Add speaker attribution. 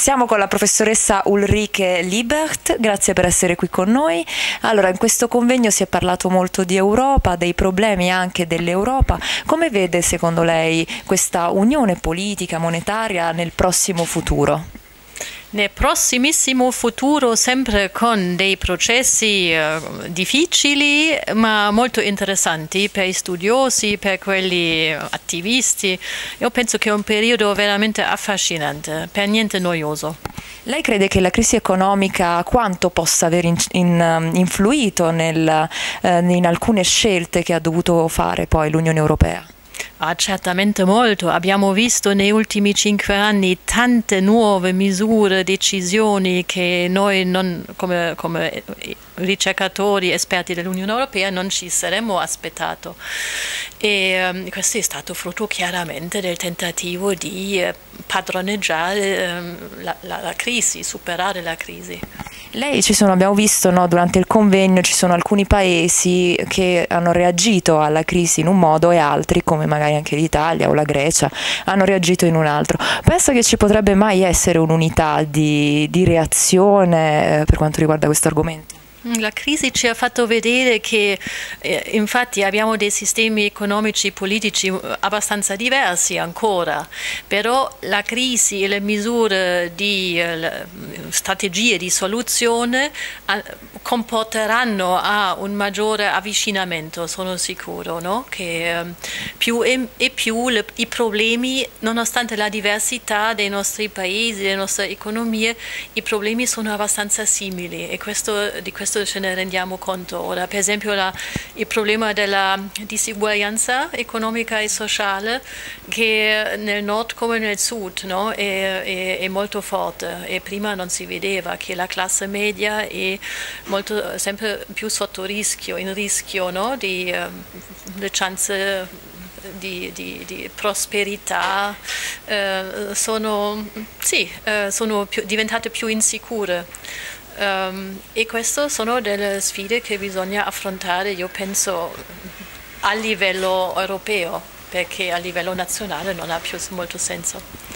Speaker 1: Siamo con la professoressa Ulrike Liebert, grazie per essere qui con noi. Allora, in questo convegno si è parlato molto di Europa, dei problemi anche dell'Europa. Come vede secondo lei questa unione politica, monetaria nel prossimo futuro?
Speaker 2: Nel prossimissimo futuro, sempre con dei processi difficili ma molto interessanti per gli studiosi, per quelli attivisti. Io penso che è un periodo veramente affascinante, per niente noioso.
Speaker 1: Lei crede che la crisi economica quanto possa aver influito in alcune scelte che ha dovuto fare poi l'Unione Europea?
Speaker 2: Ah, certamente molto. Abbiamo visto negli ultimi 5 anni tante nuove misure, decisioni che noi come ricercatori esperti dell'Unione Europea non ci saremmo aspettato. E questo è stato frutto chiaramente del tentativo di padroneggiare la crisi, superare la crisi.
Speaker 1: Abbiamo visto, no, durante il convegno ci sono alcuni paesi che hanno reagito alla crisi in un modo e altri, come magari anche l'Italia o la Grecia, hanno reagito in un altro. Pensa che ci potrebbe mai essere un'unità di reazione per quanto riguarda questo argomento?
Speaker 2: La crisi ci ha fatto vedere che infatti abbiamo dei sistemi economici e politici abbastanza diversi ancora, però la crisi e le misure di strategie di soluzione comporteranno a un maggiore avvicinamento, sono sicuro, no? Che più e più i problemi, nonostante la diversità dei nostri paesi, delle nostre economie, i problemi sono abbastanza simili e di questo ce ne rendiamo conto ora. Per esempio il problema della disuguaglianza economica e sociale, che nel nord come nel sud, no? è molto forte e prima non si vedeva, che la classe media è sempre più sotto rischio, in rischio, no? Le chance di prosperità sono diventate più insicure. E queste sono delle sfide che bisogna affrontare, io penso, a livello europeo, perché a livello nazionale non ha più molto senso.